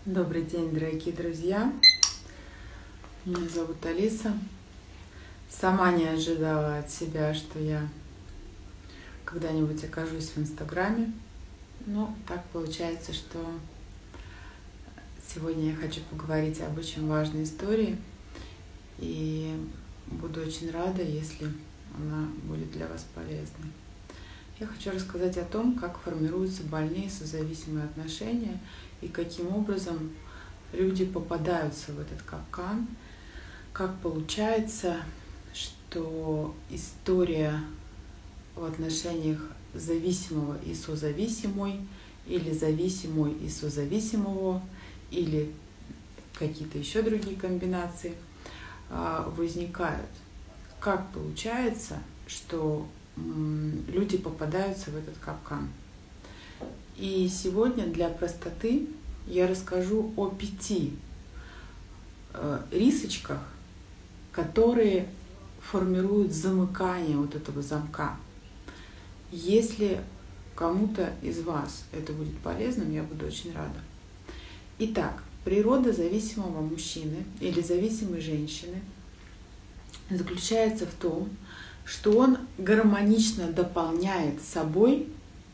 Добрый день, дорогие друзья. Меня зовут Алиса. Сама не ожидала от себя, что я когда-нибудь окажусь в Инстаграме. Но так получается, что сегодня я хочу поговорить об очень важной истории. И буду очень рада, если она будет для вас полезной. Я хочу рассказать о том, как формируются больные созависимые отношения и каким образом люди попадаются в этот капкан, как получается, что история в отношениях зависимого и созависимой, или зависимой и созависимого, или какие-то еще другие комбинации возникают. Как получается, что люди попадаются в этот капкан. И сегодня для простоты я расскажу о 5 рисочках, которые формируют замыкание вот этого замка. Если кому-то из вас это будет полезным, я буду очень рада. Итак, природа зависимого мужчины или зависимой женщины заключается в том, что он гармонично дополняет собой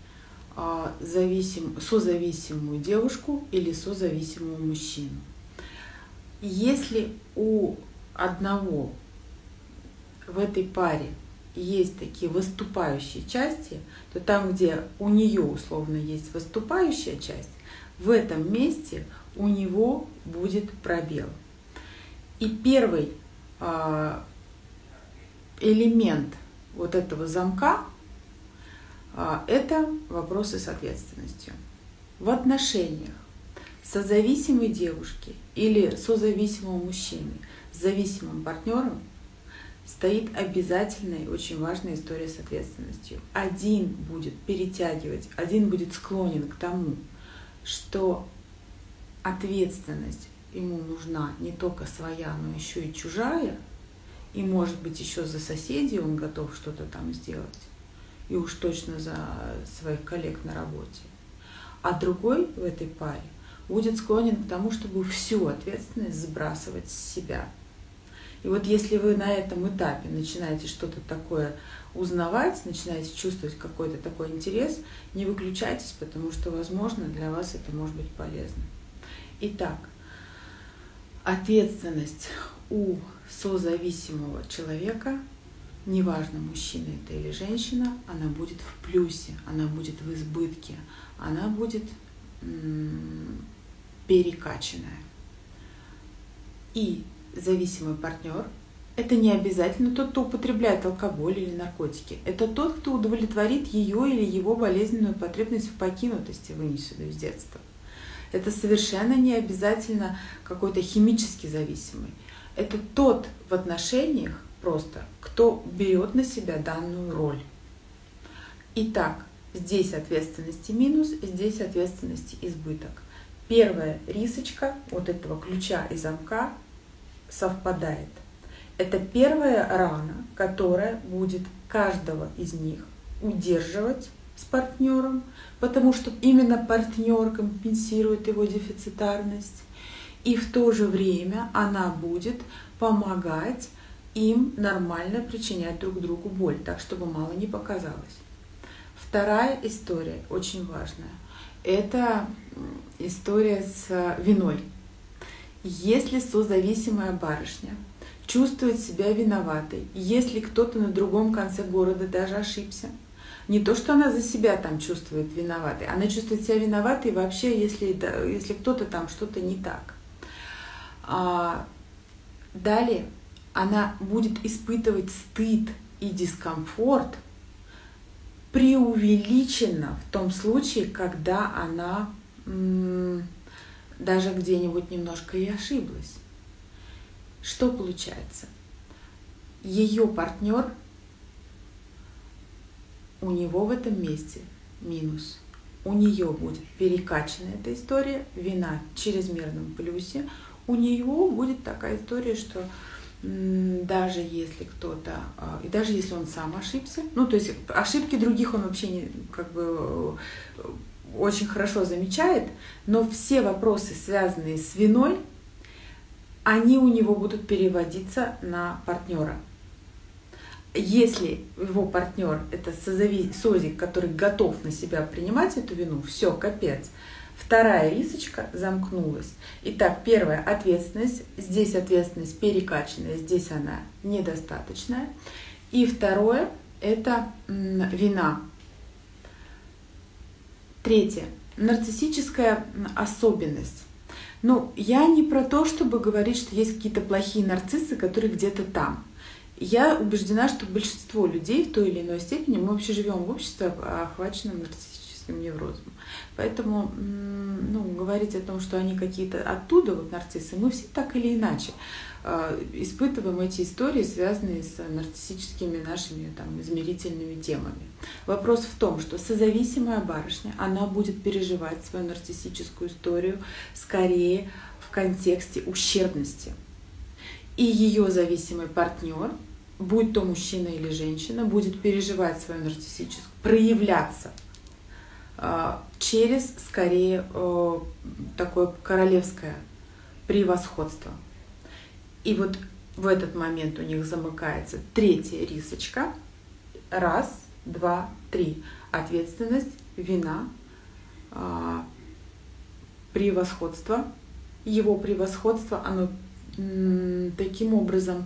созависимую девушку или созависимого мужчину. Если у одного в этой паре есть такие выступающие части, то там, где у нее условно есть выступающая часть, в этом месте у него будет пробел. И первый элемент вот этого замка – это вопросы с ответственностью. В отношениях созависимой девушки или созависимого мужчины с зависимым партнером стоит обязательная и очень важная история с ответственностью. Один будет перетягивать, один будет склонен к тому, что ответственность ему нужна не только своя, но еще и чужая, и, может быть, еще за соседей он готов что-то там сделать, и уж точно за своих коллег на работе. А другой в этой паре будет склонен к тому, чтобы всю ответственность сбрасывать с себя. И вот если вы на этом этапе начинаете что-то такое узнавать, начинаете чувствовать какой-то такой интерес, не выключайтесь, потому что, возможно, для вас это может быть полезно. Итак, ответственность у созависимого человека, неважно, мужчина это или женщина, она будет в плюсе, она будет в избытке, она будет перекачанная. И зависимый партнер – это не обязательно тот, кто употребляет алкоголь или наркотики. Это тот, кто удовлетворит ее или его болезненную потребность в покинутости, вынесенную из детства. Это совершенно не обязательно какой-то химически зависимый. Это тот в отношениях просто, кто берет на себя данную роль. Итак, здесь ответственности минус, здесь ответственности избыток. Первая рисочка вот этого ключа и замка совпадает. Это первая рана, которая будет каждого из них удерживать с партнером, потому что именно партнер компенсирует его дефицитарность. И в то же время она будет помогать им нормально причинять друг другу боль, так чтобы мало не показалось. Вторая история, очень важная, это история с виной. Если созависимая барышня чувствует себя виноватой, если кто-то на другом конце города даже ошибся, не то, что она за себя там чувствует виноватой, она чувствует себя виноватой вообще, если кто-то там что-то не так. Далее она будет испытывать стыд и дискомфорт преувеличенно в том случае, когда она даже где-нибудь немножко и ошиблась. Что получается? Ее партнер, у него в этом месте минус. У нее будет перекачана эта история, вина в чрезмерном плюсе. У него будет такая история, что даже если кто-то, и даже если он сам ошибся, ну то есть ошибки других он вообще не, очень хорошо замечает, но все вопросы, связанные с виной, они у него будут переводиться на партнера. Если его партнер это созик, который готов на себя принимать эту вину, все, капец. Вторая рисочка замкнулась. Итак, первая ответственность. Здесь ответственность перекачанная, здесь она недостаточная. И второе это вина. Третье. Нарциссическая особенность. Ну, я не про то, чтобы говорить, что есть какие-то плохие нарциссы, которые где-то там. Я убеждена, что большинство людей в той или иной степени, мы вообще живем в обществе, охваченном нарциссическим неврозом. Поэтому говорить о том, что они какие-то оттуда, вот нарциссы, мы все так или иначе испытываем эти истории, связанные с нарциссическими нашими измерительными темами. Вопрос в том, что созависимая барышня, она будет переживать свою нарциссическую историю скорее в контексте ущербности. И ее зависимый партнер, будь то мужчина или женщина, будет переживать свою нарциссическую, проявляться через скорее такое королевское превосходство. И вот в этот момент у них замыкается третья рисочка. Раз, два, три. Ответственность, вина, превосходство. Его превосходство, оно таким образом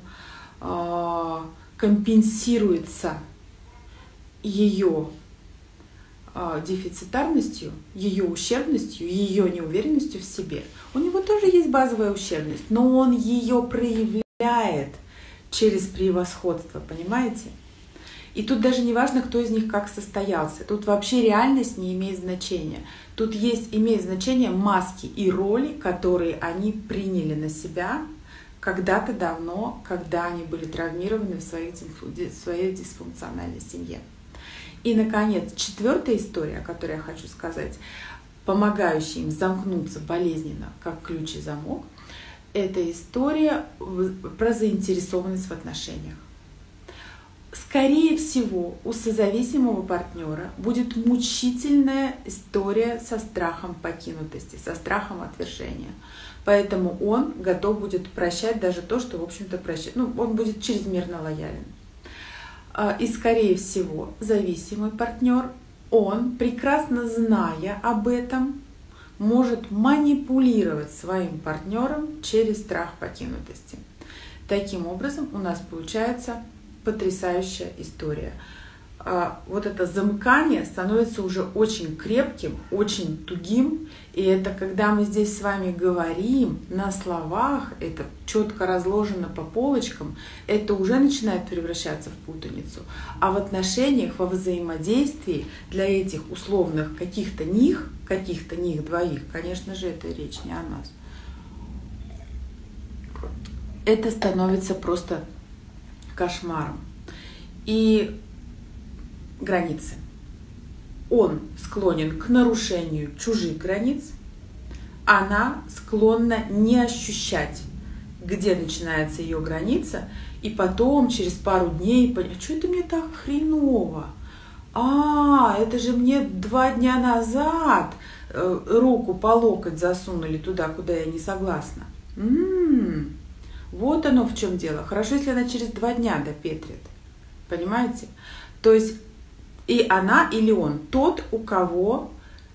компенсируется ее дефицитарностью, ее ущербностью, ее неуверенностью в себе. У него тоже есть базовая ущербность, но он ее проявляет через превосходство, понимаете? И тут даже не важно, кто из них как состоялся. Тут вообще реальность не имеет значения. Тут имеет значение маски и роли, которые они приняли на себя когда-то давно, когда они были травмированы в своей дисфункциональной семье. И, наконец, четвертая история, о которой я хочу сказать, помогающая им замкнуться болезненно, как ключ и замок, это история про заинтересованность в отношениях. Скорее всего, у созависимого партнера будет мучительная история со страхом покинутости, со страхом отвержения. Поэтому он готов будет прощать даже то, что, в общем-то, прощает. Он будет чрезмерно лоялен. И, скорее всего, зависимый партнер, он, прекрасно зная об этом, может манипулировать своим партнером через страх покинутости. Таким образом, у нас получается потрясающая история. Вот это замыкание становится уже очень крепким, очень тугим. И это когда мы здесь с вами говорим на словах, это четко разложено по полочкам, это уже начинает превращаться в путаницу. А в отношениях, во взаимодействии для этих условных каких-то них двоих, конечно же, это речь не о нас, это становится просто кошмаром. И границы. Он склонен к нарушению чужих границ, она склонна не ощущать, где начинается ее граница, и потом через пару дней понять, что это мне так хреново? Это же мне 2 дня назад руку по локоть засунули туда, куда я не согласна. Вот оно в чем дело. Хорошо, если она через 2 дня допетрит. Понимаете? То есть и она или он, тот, у кого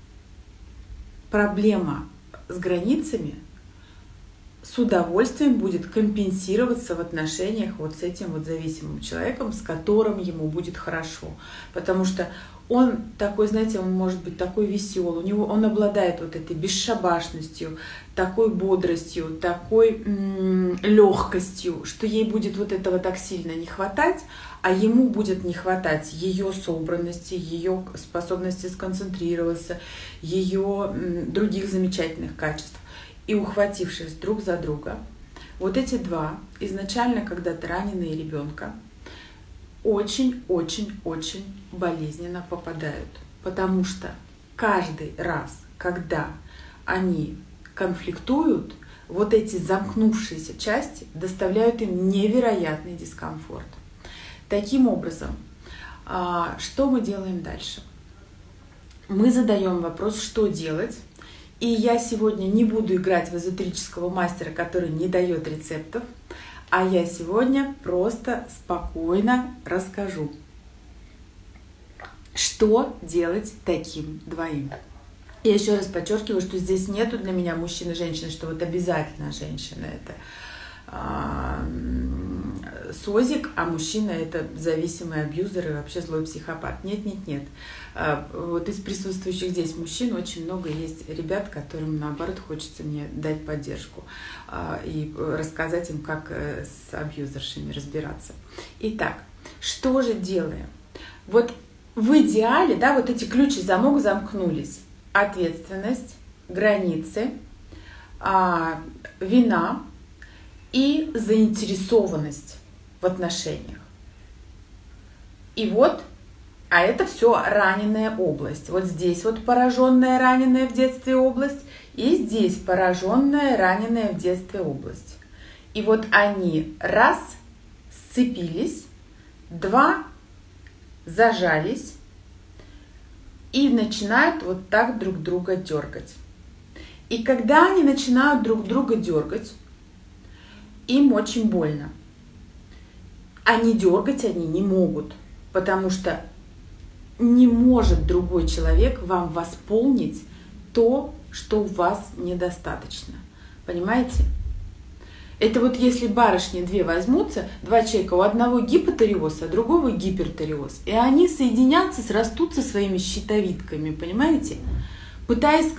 проблема с границами, с удовольствием будет компенсироваться в отношениях вот с этим вот зависимым человеком, с которым ему будет хорошо. Потому что он такой, знаете, он может быть такой веселый, он обладает вот этой бесшабашностью, такой бодростью, такой легкостью, что ей будет вот этого так сильно не хватать, а ему будет не хватать ее собранности, ее способности сконцентрироваться, ее других замечательных качеств. И ухватившись друг за друга, вот эти два изначально когда-то раненые ребенка очень-очень-очень болезненно попадают. Потому что каждый раз, когда они конфликтуют, вот эти замкнувшиеся части доставляют им невероятный дискомфорт. Таким образом, что мы делаем дальше? мы задаем вопрос, что делать. И я сегодня не буду играть в эзотерического мастера, который не дает рецептов, а я сегодня просто спокойно расскажу, что делать таким двоим. Я еще раз подчеркиваю, что здесь нету для меня мужчины и женщины, что вот обязательно женщина это созик, а мужчина это зависимый абьюзер и вообще злой психопат. Нет. Вот из присутствующих здесь мужчин очень много есть ребят, которым наоборот хочется мне дать поддержку и рассказать им, как с абьюзершами разбираться. Итак, что же делаем? Вот в идеале, да, вот эти ключи замок замкнулись. Ответственность, границы, вина и заинтересованность в отношениях. И вот, а это все раненая область. Вот здесь вот пораженная, раненая в детстве область, и здесь пораженная, раненая в детстве область. И вот они раз сцепились, два зажались и начинают вот так друг друга дергать. И когда они начинают друг друга дергать, им очень больно. Они дергать они не могут, потому что не может другой человек вам восполнить то, что у вас недостаточно. Понимаете? Это вот если барышни две возьмутся, два человека, у одного гипотиреоз, а другого гипертиреоз, и они соединятся, срастутся своими щитовидками, понимаете? Пытаясь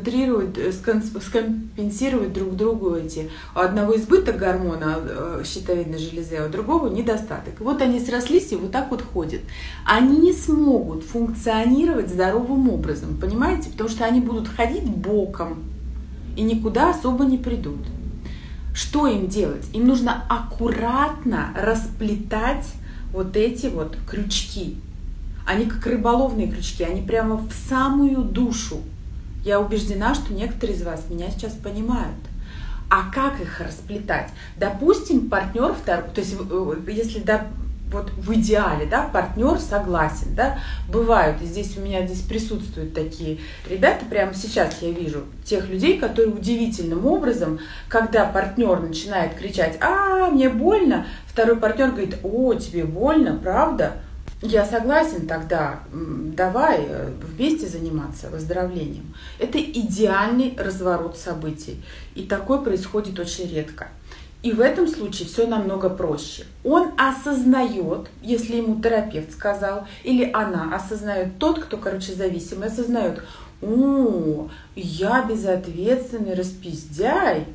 скомпенсировать друг другу эти. У одного избыток гормона щитовидной железы, а у другого недостаток. И вот они срослись и вот так вот ходят. Они не смогут функционировать здоровым образом, понимаете? Потому что они будут ходить боком и никуда особо не придут. Что им делать? Им нужно аккуратно расплетать вот эти вот крючки. Они как рыболовные крючки, они прямо в самую душу. Я убеждена, что некоторые из вас меня сейчас понимают. А как их расплетать? Допустим, партнер второй, то есть если вот в идеале, да, партнер согласен, да, бывают, и здесь у меня здесь присутствуют такие ребята, прямо сейчас я вижу тех людей, которые удивительным образом, когда партнер начинает кричать: мне больно, второй партнер говорит: о, тебе больно, правда? Я согласен, тогда давай вместе заниматься выздоровлением. Это идеальный разворот событий. И такое происходит очень редко. И в этом случае все намного проще. Он осознает, если ему терапевт сказал, или она осознает, тот, кто, зависимый, осознает: о, я безответственный распиздяй.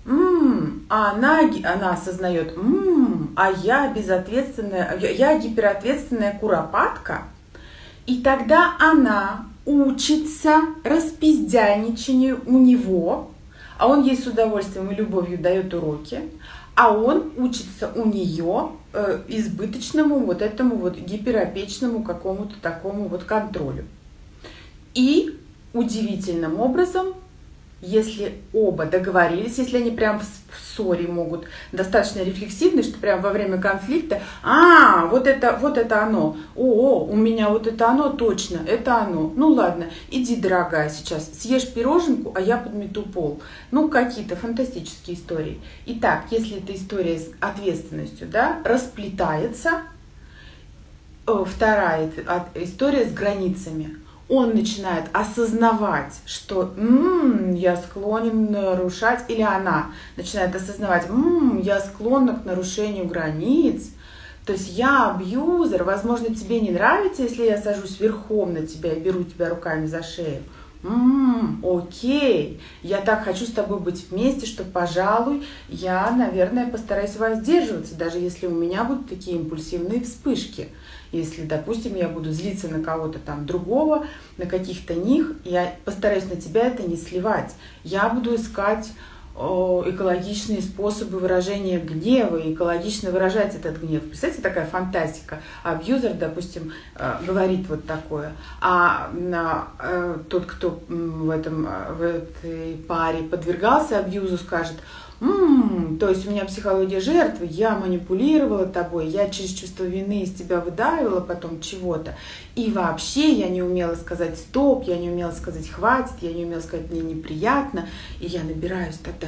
А она осознает: а я безответственная, я гиперответственная куропатка. И тогда она учится распиздяйничанию у него, а он ей с удовольствием и любовью дает уроки, а он учится у нее избыточному вот этому вот гиперопечному какому-то такому вот контролю. И удивительным образом, если оба договорились, если они прям в ссоре могут, достаточно рефлексивны, что прям во время конфликта: вот это оно, у меня вот это оно, точно, это оно. Ну ладно, иди, дорогая, сейчас съешь пироженку, а я подмету пол. Ну, какие-то фантастические истории. Итак, если эта история с ответственностью, да, расплетается, вторая история с границами. Он начинает осознавать, что я склонен нарушать, или она начинает осознавать: я склонна к нарушению границ, то есть я абьюзер, возможно, тебе не нравится, если я сажусь верхом на тебя и беру тебя руками за шею. Окей, я так хочу с тобой быть вместе, что, пожалуй, я, наверное, постараюсь воздерживаться, даже если у меня будут такие импульсивные вспышки. Если, допустим, я буду злиться на кого-то там другого, на каких-то них, я постараюсь на тебя это не сливать. Я буду искать экологичные способы выражения гнева и экологично выражать этот гнев. Представляете, такая фантастика. Абьюзер, допустим, говорит вот такое, а тот, кто в этой паре подвергался абьюзу, скажет: то есть у меня психология жертвы, я манипулировала тобой, я через чувство вины из тебя выдавила потом чего-то. И вообще я не умела сказать стоп, я не умела сказать хватит, я не умела сказать мне неприятно. И я набираюсь тогда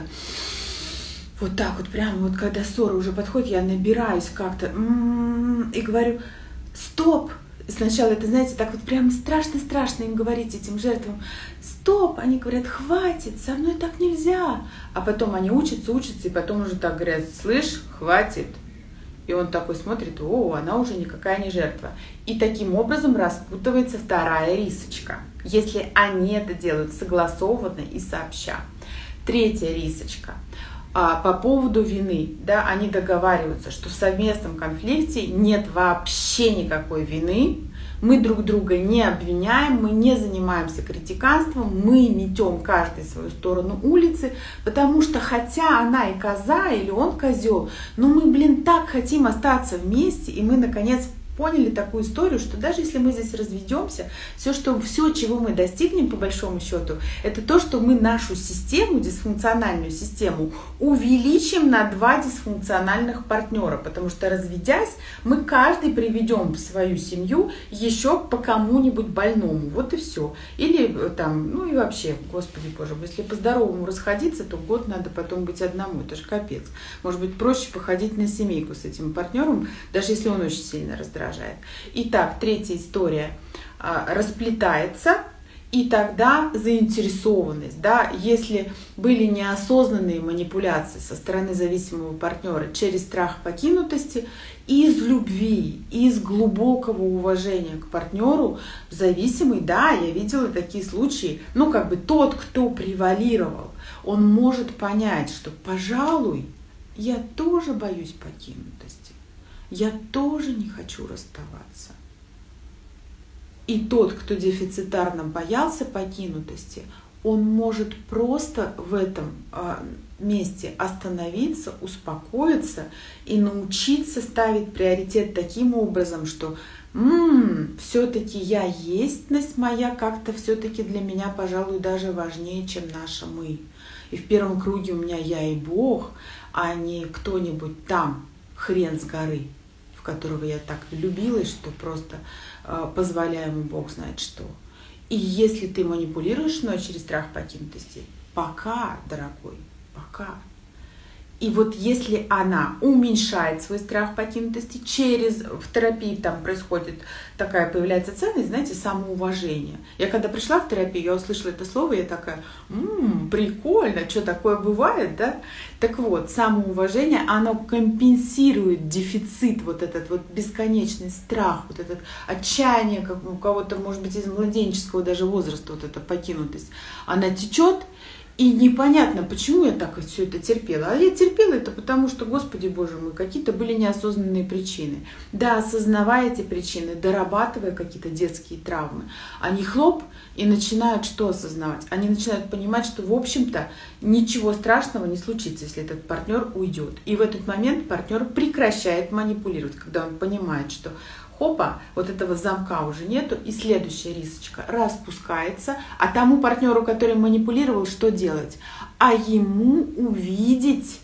вот так вот, прямо вот когда ссора уже подходит, я набираюсь как-то и говорю стоп. Сначала это, знаете, так вот прям страшно-страшно им говорить, этим жертвам. Стоп! Они говорят, хватит, со мной так нельзя. А потом они учатся, и потом уже так говорят, слышь, хватит. И он такой смотрит, она уже никакая не жертва. И таким образом распутывается вторая рисочка, если они это делают согласованно и сообща. Третья рисочка. По поводу вины, да, они договариваются, что в совместном конфликте нет вообще никакой вины, мы друг друга не обвиняем, мы не занимаемся критиканством, мы метем каждый свою сторону улицы, потому что хотя она и коза, или он козел, но мы, так хотим остаться вместе, и мы, наконец, поняли такую историю, что даже если мы здесь разведемся, все, чего мы достигнем, по большому счету, это то, что мы нашу систему, дисфункциональную систему, увеличим на 2 дисфункциональных партнера, потому что, разведясь, мы каждый приведем в свою семью еще по кому-нибудь больному, вот и все. Или там, и вообще, Господи Боже, если по-здоровому расходиться, то год надо потом быть одному, это же капец. Может быть, проще походить на семейку с этим партнером, даже если он очень сильно раздражает. Итак, третья история расплетается, и тогда заинтересованность, да, если были неосознанные манипуляции со стороны зависимого партнера через страх покинутости, из любви, из глубокого уважения к партнеру, зависимый, да, я видела такие случаи, тот, кто превалировал, он может понять, что, пожалуй, я тоже боюсь покинутости. Я тоже не хочу расставаться. И тот, кто дефицитарно боялся покинутости, он может просто в этом месте остановиться, успокоиться и научиться ставить приоритет таким образом, что все-таки я естьность моя как-то все-таки для меня, пожалуй, даже важнее, чем наше мы. И в первом круге у меня я и Бог, а не кто-нибудь там, хрен с горы, в которого я так влюбилась, что просто позволяю ему Бог знает что. И если ты манипулируешь мной через страх покинутости, пока, дорогой, пока. И вот если она уменьшает свой страх покинутости, в терапии там происходит появляется ценность, знаете, самоуважение. Я когда пришла в терапию, я услышала это слово, я такая, прикольно, что такое бывает, да? Так вот, самоуважение, оно компенсирует дефицит, вот этот вот бесконечный страх, вот этот отчаяние, как у кого-то, может быть, из младенческого даже возраста, вот эта покинутость, она течет. И непонятно, почему я так все это терпела. А я терпела это потому, что, Господи Боже мой, какие-то были неосознанные причины. Да, осознавая эти причины, дорабатывая какие-то детские травмы, они хлоп и начинают что осознавать? Они начинают понимать, что, в общем-то, ничего страшного не случится, если этот партнер уйдет. И в этот момент партнер прекращает манипулировать, когда он понимает, что хопа, вот этого замка уже нету, и следующая рисочка распускается, а тому партнеру, который манипулировал, что делать? А ему увидеть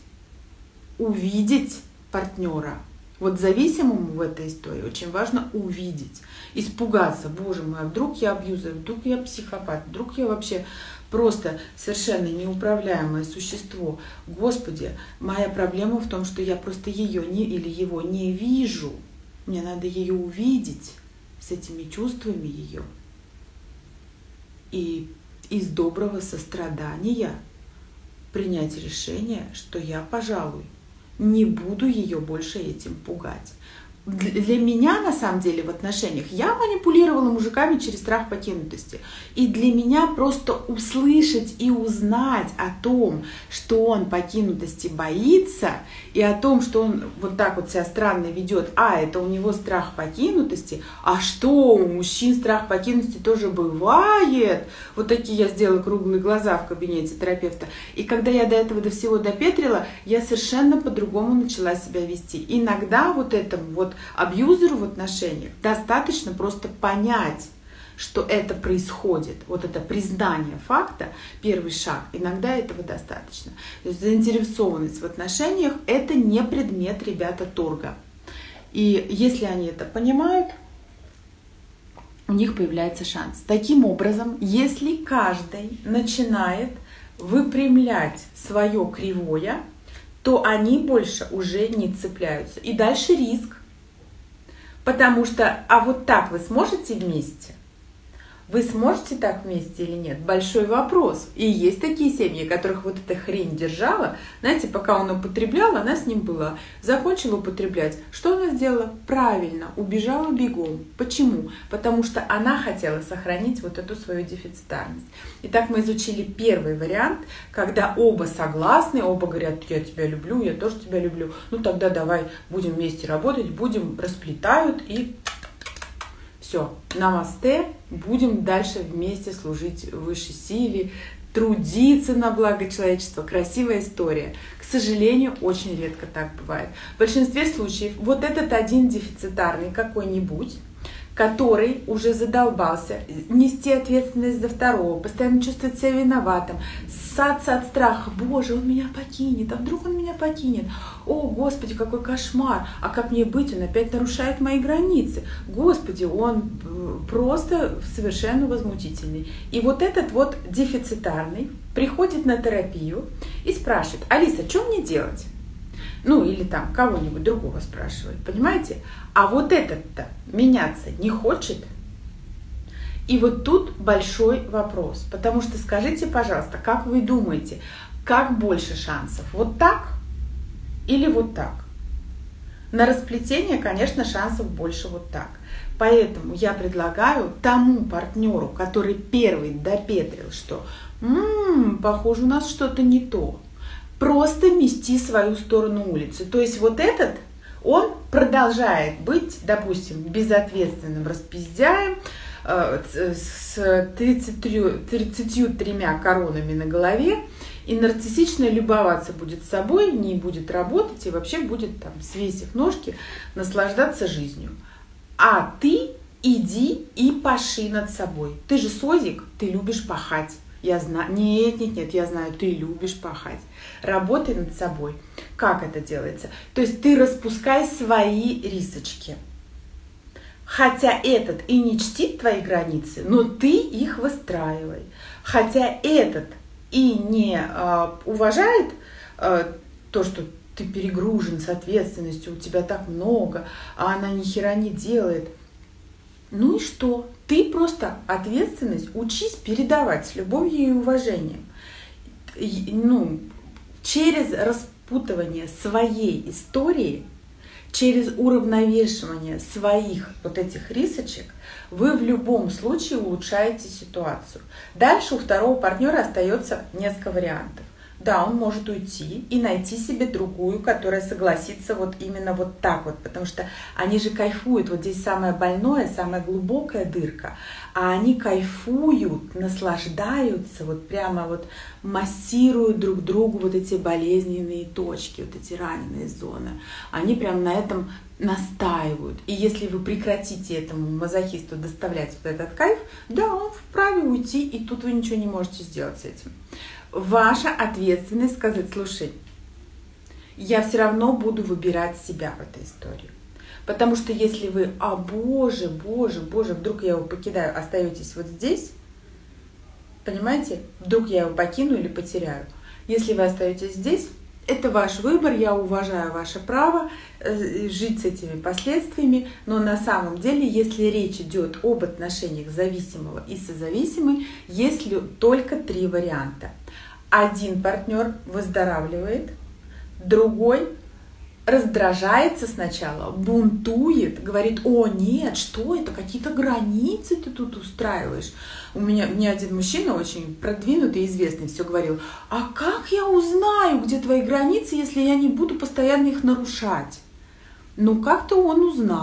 партнера. Вот зависимому в этой истории очень важно увидеть, испугаться, Боже мой, а вдруг я абьюзер, вдруг я психопат, вдруг я вообще просто совершенно неуправляемое существо. Господи, моя проблема в том, что я просто ее или его не вижу. Мне надо ее увидеть с этими чувствами ее. И из доброго сострадания принять решение, что я, пожалуй, не буду ее больше этим пугать. Для меня, на самом деле, в отношениях, я манипулировала мужиками через страх покинутости. И для меня просто услышать и узнать о том, что он покинутости боится, и о том, что он вот так вот себя странно ведет, это у него страх покинутости, а что, у мужчин страх покинутости тоже бывает. Вот такие я сделала круглые глаза в кабинете терапевта. И когда я до всего допетрила, я совершенно по-другому начала себя вести. Иногда вот этому вот абьюзеру в отношениях достаточно просто понять, что это происходит, вот это признание факта, первый шаг, иногда этого достаточно. То есть заинтересованность в отношениях – это не предмет, ребята, торга. И если они это понимают, у них появляется шанс. Таким образом, если каждый начинает выпрямлять свое кривое, то они больше уже не цепляются. И дальше риск. Потому что, а вот так вы сможете вместе? Вы сможете так вместе или нет? Большой вопрос. И есть такие семьи, которых вот эта хрень держала. Знаете, пока он употреблял, она с ним была. Закончила употреблять. Что она сделала? Правильно, убежала бегом. Почему? Потому что она хотела сохранить вот эту свою дефицитарность. Итак, мы изучили первый вариант, когда оба согласны, оба говорят, я тебя люблю, я тоже тебя люблю. Ну тогда давай будем вместе работать, будем, расплетают и... Все, намасте, будем дальше вместе служить высшей силе, трудиться на благо человечества. Красивая история. К сожалению, очень редко так бывает. В большинстве случаев вот этот один дефицитарный какой-нибудь, который уже задолбался нести ответственность за второго, постоянно чувствовать себя виноватым, ссаться от страха. Боже, он меня покинет, а вдруг он меня покинет? О, Господи, какой кошмар! А как мне быть? Он опять нарушает мои границы. Господи, он просто совершенно возмутительный. И вот этот вот дефицитарный приходит на терапию и спрашивает: Алиса, что мне делать? Ну, или там кого-нибудь другого спрашивает, понимаете? А вот этот-то меняться не хочет. И вот тут большой вопрос. Потому что скажите, пожалуйста, как вы думаете, как больше шансов? Вот так или вот так? На расплетение, конечно, шансов больше вот так. Поэтому я предлагаю тому партнеру, который первый допетрил, что похоже, у нас что-то не то, просто мести свою сторону улицы. То есть вот этот, он продолжает быть, допустим, безответственным распиздяем, с 33 коронами на голове, и нарциссично любоваться будет собой, не будет работать и вообще будет там, свесив ножки, наслаждаться жизнью. А ты иди и паши над собой. Ты же созик, ты любишь пахать. Я знаю, нет, я знаю, ты любишь пахать. Работай над собой. Как это делается? То есть ты распускай свои рисочки. Хотя этот и не чтит твои границы, но ты их выстраивай. Хотя этот и не уважает то, что ты перегружен с ответственностью, у тебя так много, а она ни хера не делает. Ну и что? Ты просто ответственность учись передавать с любовью и уважением. Через распутывание своей истории, через уравновешивание своих вот этих рисочек, вы в любом случае улучшаете ситуацию. Дальше у второго партнера остается несколько вариантов. Да, он может уйти и найти себе другую, которая согласится вот именно вот так вот, потому что они же кайфуют, вот здесь самое больное, самая глубокая дырка, а они кайфуют, наслаждаются, вот прямо вот массируют друг другу вот эти болезненные точки, вот эти раненые зоны, они прям на этом настаивают. И если вы прекратите этому мазохисту доставлять вот этот кайф, да, он вправе уйти, и тут вы ничего не можете сделать с этим. Ваша ответственность сказать: слушай, я все равно буду выбирать себя в этой истории. Потому что если вы, боже, вдруг я его покидаю, остаетесь вот здесь, понимаете, вдруг я его покину или потеряю. Если вы остаетесь здесь, это ваш выбор, я уважаю ваше право жить с этими последствиями, но на самом деле, если речь идет об отношениях зависимого и созависимой, есть только 3 варианта. Один партнер выздоравливает, другой раздражается сначала, бунтует, говорит: о нет, что это, какие-то границы ты тут устраиваешь. Мне один мужчина очень продвинутый и известный все говорил: а как я узнаю, где твои границы, если я не буду постоянно их нарушать? Ну как-то он узнал.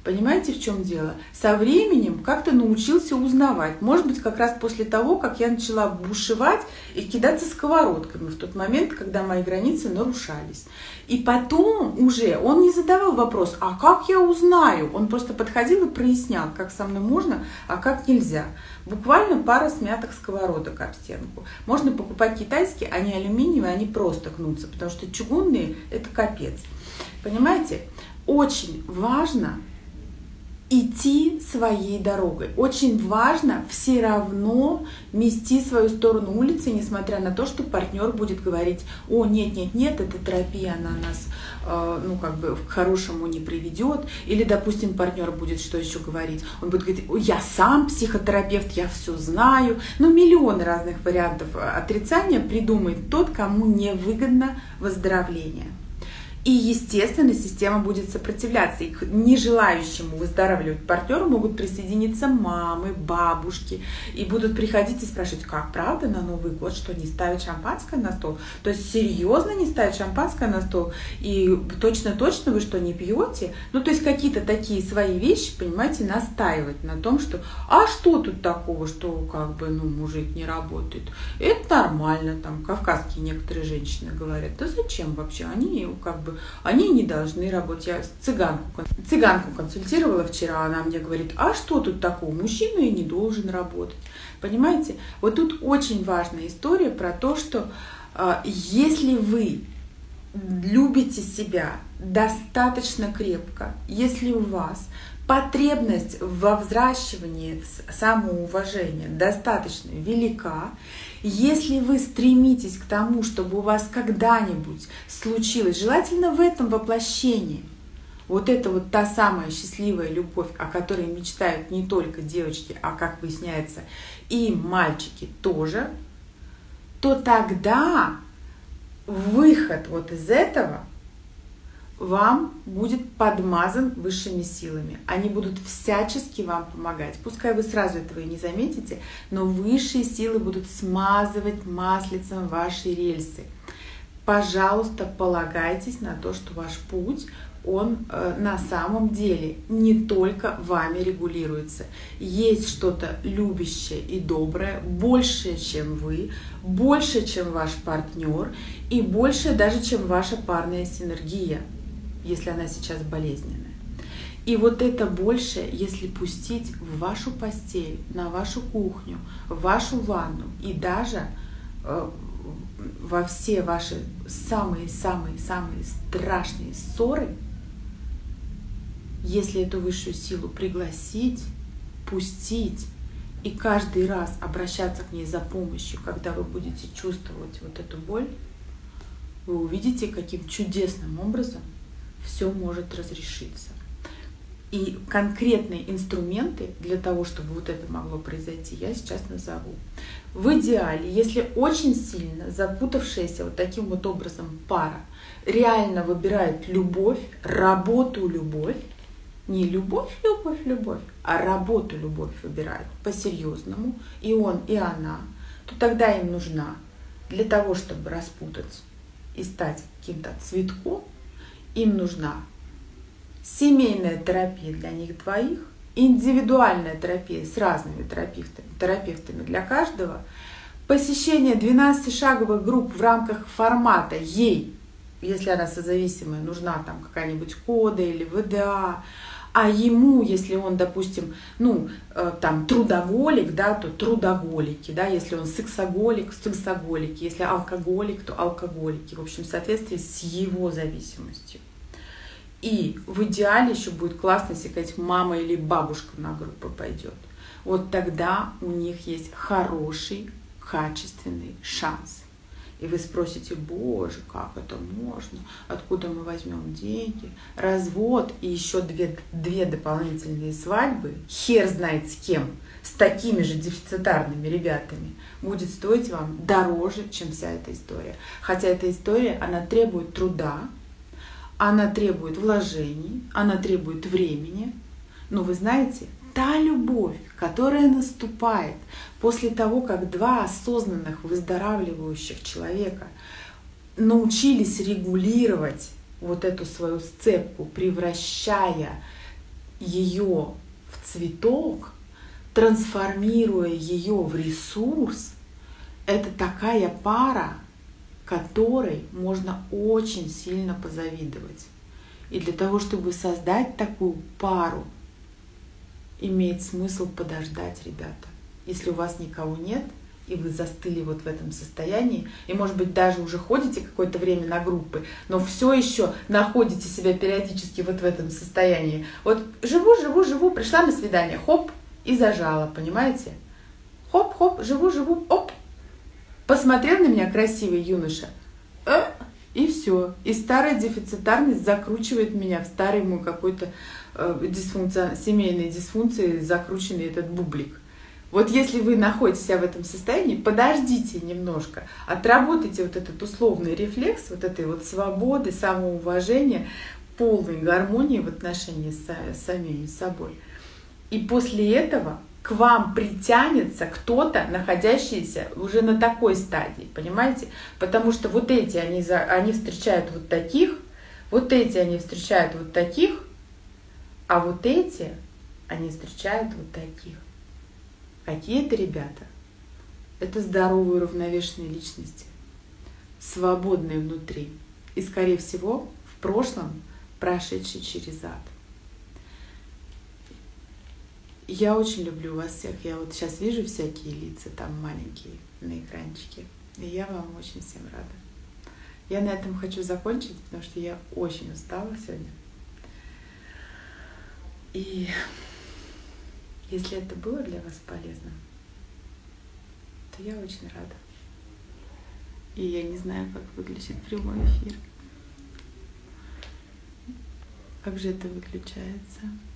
Понимаете, в чем дело? Со временем как-то научился узнавать. Может быть, как раз после того, как я начала бушевать и кидаться сковородками в тот момент, когда мои границы нарушались. И потом уже он не задавал вопрос, а как я узнаю? Он просто подходил и прояснял, как со мной можно, а как нельзя. Буквально пара смятых сковородок об стенку. Можно покупать китайские, они алюминиевые, они просто гнутся, потому что чугунные – это капец. Понимаете? Очень важно идти своей дорогой. Очень важно все равно мести свою сторону улицы, несмотря на то, что партнер будет говорить: о, нет, нет, нет, эта терапия, она нас к хорошему не приведет. Или, допустим, партнер будет что еще говорить? Он будет говорить: я сам психотерапевт, я все знаю. Миллионы разных вариантов отрицания придумает тот, кому невыгодно выздоровление. И, естественно, система будет сопротивляться. И к нежелающему выздоравливать партнеру могут присоединиться мамы, бабушки. И будут приходить и спрашивать: как, правда, на Новый год что, не ставят шампанское на стол? То есть серьезно не ставят шампанское на стол? И точно-точно вы что, не пьете? То есть какие-то такие свои вещи, понимаете, настаивать на том, что а что тут такого, что мужик не работает? Это нормально, там кавказские некоторые женщины говорят: да зачем вообще? Они не должны работать. Я цыганку консультировала вчера, она мне говорит: а что тут такого? Мужчина и не должен работать. Понимаете? Вот тут очень важная история про то, что если вы любите себя достаточно крепко, если у вас потребность во взращивании самоуважения достаточно велика, если вы стремитесь к тому, чтобы у вас когда-нибудь случилось, желательно в этом воплощении, вот это вот та самая счастливая любовь, о которой мечтают не только девочки, а, как выясняется, и мальчики тоже, то тогда выход вот из этого вам будет подмазан высшими силами. Они будут всячески вам помогать. Пускай вы сразу этого и не заметите, но высшие силы будут смазывать маслицем ваши рельсы. Пожалуйста, полагайтесь на то, что ваш путь, он на самом деле не только вами регулируется. Есть что-то любящее и доброе, большее, чем вы, больше, чем ваш партнер, и больше даже, чем ваша парная синергия, если она сейчас болезненная. И вот это большее, если пустить в вашу постель, на вашу кухню, в вашу ванну и даже во все ваши самые-самые-самые страшные ссоры, если эту высшую силу пригласить, пустить и каждый раз обращаться к ней за помощью, когда вы будете чувствовать вот эту боль, вы увидите, каким чудесным образом все может разрешиться. И конкретные инструменты для того, чтобы вот это могло произойти, я сейчас назову. В идеале, если очень сильно запутавшаяся вот таким вот образом пара реально выбирает любовь, работу-любовь, не любовь, а работу-любовь выбирают по-серьезному, и он, и она, то тогда им нужна для того, чтобы распутаться и стать каким-то цветком, им нужна семейная терапия для них двоих, индивидуальная терапия с разными терапевтами для каждого, посещение 12-шаговых групп в рамках формата ей, если она созависимая, нужна там какая-нибудь кода или ВДА, а ему, если он, допустим, трудоголик, да, то трудоголики, да, если он сексоголик, сексоголики, если алкоголик, то алкоголики, в общем, в соответствии с его зависимостью. И в идеале еще будет классно, если какая-нибудь мама или бабушка на группу пойдет. Вот тогда у них есть хороший, качественный шанс. И вы спросите: боже, как это можно? Откуда мы возьмем деньги? Развод и еще две дополнительные свадьбы, хер знает с кем, с такими же дефицитарными ребятами, будет стоить вам дороже, чем вся эта история. Хотя эта история, она требует труда, она требует вложений, она требует времени. Но вы знаете, та любовь, которая наступает после того, как два осознанных выздоравливающих человека научились регулировать вот эту свою сцепку, превращая ее в цветок, трансформируя ее в ресурс, это такая пара, которой можно очень сильно позавидовать. И для того, чтобы создать такую пару, имеет смысл подождать, ребята. Если у вас никого нет, и вы застыли вот в этом состоянии, и, может быть, даже уже ходите какое-то время на группы, но все еще находите себя периодически вот в этом состоянии. Вот живу, пришла на свидание, хоп, и зажала, понимаете? Хоп, живу, оп. Посмотрел на меня красивый юноша, и все. И старая дефицитарность закручивает меня в старый мой какой-то семейные дисфункции, закрученный этот бублик. Вот если вы находитесь в этом состоянии, подождите немножко, отработайте вот этот условный рефлекс, вот этой вот свободы, самоуважения, полной гармонии в отношении с самим собой. И после этого к вам притянется кто-то, находящийся уже на такой стадии, понимаете? Потому что вот эти, они встречают вот таких, вот эти, они встречают вот таких, а вот эти, они встречают вот таких. Какие это ребята? Это здоровые, уравновешенные личности, свободные внутри и, скорее всего, в прошлом прошедшие через ад. Я очень люблю вас всех. Я вот сейчас вижу всякие лица там маленькие на экранчике. И я вам очень всем рада. Я на этом хочу закончить, потому что я очень устала сегодня. И если это было для вас полезно, то я очень рада. И я не знаю, как выглядит прямой эфир. Как же это выключается?